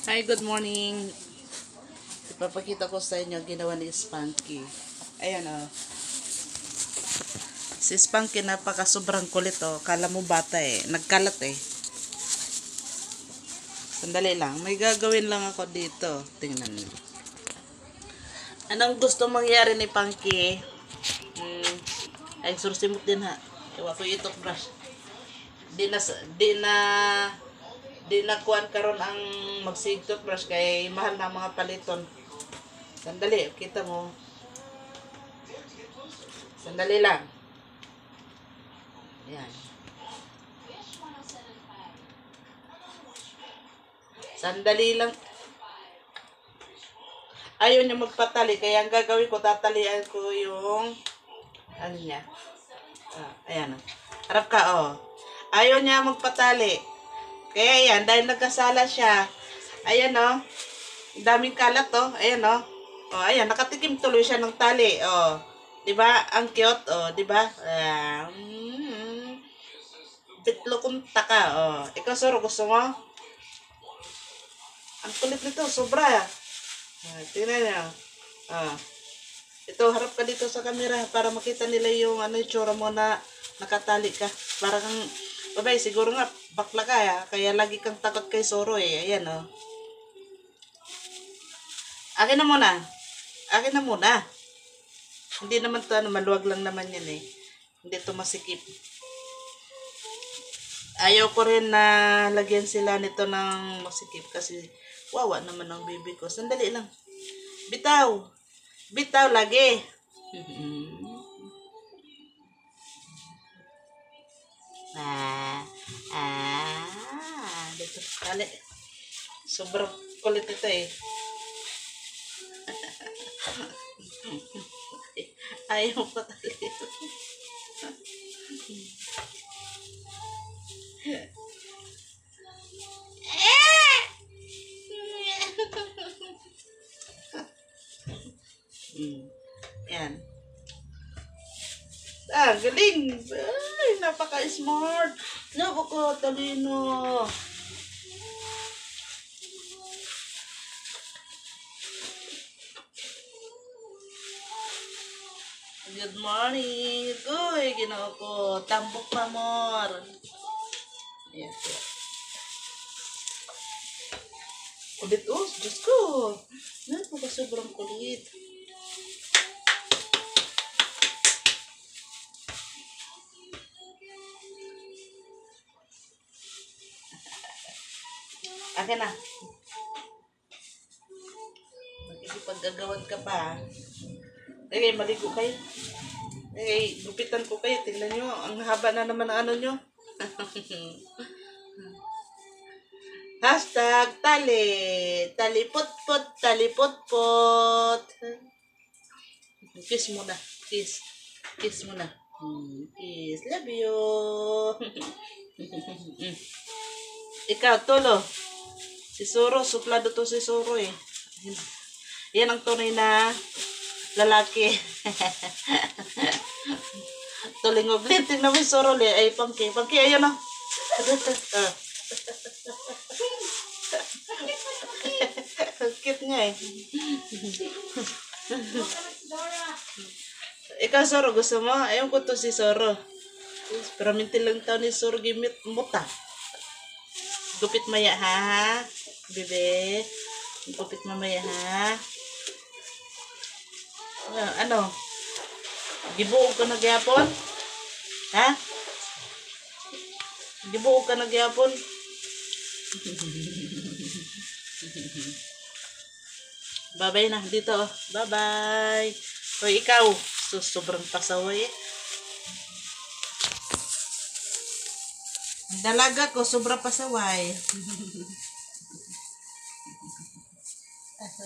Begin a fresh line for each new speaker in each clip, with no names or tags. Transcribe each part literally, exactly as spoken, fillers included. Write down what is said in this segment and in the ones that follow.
Hi, good morning. Ipapakita ko sa inyo ginawa ni Spunky. Ayan o. Oh. Si Spunky napaka sobrang kulit o. Oh. Kala mo bata eh. Nagkalat eh. Sandali lang. May gagawin lang ako dito. Tingnan niyo. Anong gusto mangyari ni Spunky? Hmm. Ay, sursimot din ha. Ewa ko yung toothbrush. Di na, di na, di na kuhan karon ang magsig toothbrush kay mahal na mga paliton. Sandali, kita mo. Sandali lang. Yan. Sandali lang. Ayaw niya magpatali, kaya ang gagawin ko, tatalian ko yung ano niya. Ah, ayan. Harap ka, oh. Ayaw niya magpatali. Kaya yan, dahil nagkasala siya. Ayan, oh. Daming kalat, oh. Ayan, oh. Oh, ayan, nakatikim tuloy siya ng tali. Oh. 'Di ba? Ang cute, oh, 'di ba? Ah, mm, bitlo kung taka, oh. Ikaw, Soro, gusto mo? Ang kulit nito, sobra. Ah, tingnan niyo. Ah. Ito, harap ka dito sa camera para makita nila yung ano yung tsura mo na nakatali ka. Para kang, babay, siguro nga, bakla ka, ya. Kaya lagi kang takot kay Soro, eh. Ayan, oh. Akin na muna. Akin na muna. Hindi naman to ano, maluwag lang naman yan eh. Hindi to masikip. Ayaw ko rin na lagyan sila nito ng masikip kasi wawa naman ang baby ko. Sandali lang. Bitaw. Bitaw lagi. ah, ah, dito. Dali. Sobrang kulit ito eh. Ayaw pa talaga. mm. Yan. Ah, galing. Ay, napaka-smart. Napaka-talino. Good morning. Uy, ginawa ko. Tambok pa more. Ayan. Kulit oh, Diyos ko. Napaka sobrang kulit. Akin na. Mag-isipag-gagawan ka pa. Okay, maligo kayo. Okay, gupitan ko kayo. Tingnan nyo, ang haba na naman ang ano nyo. Hashtag tali. Talipot-pot, talipot-pot. Kiss muna. Kiss. Kiss muna. Kiss. Love you. Ikaw, Tolo. Si Soro, suplado to si Soro eh. Yan ang tunay na lalaki. Tulingog. Tingnan mo yung Soro li. Ay, Pangki. Pangki, ayun o. Cute nga eh. Ikaw, Soro, gusto mo? Ayaw ko to si Soro. Pero minti lang tao ni Soro gimit muta. Gupit maya ha, bebe. Gupit mamaya ha. Uh, ano? Gibuog ka na gyapon? Ha? Gibuog ka na gyapon? Bye-bye na dito. Bye-bye. Hoy, ikaw. So, sobrang pasaway eh. Dalaga ko, sobra pasaway.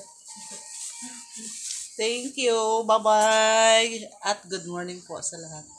Thank you. Bye-bye. At good morning po sa lahat.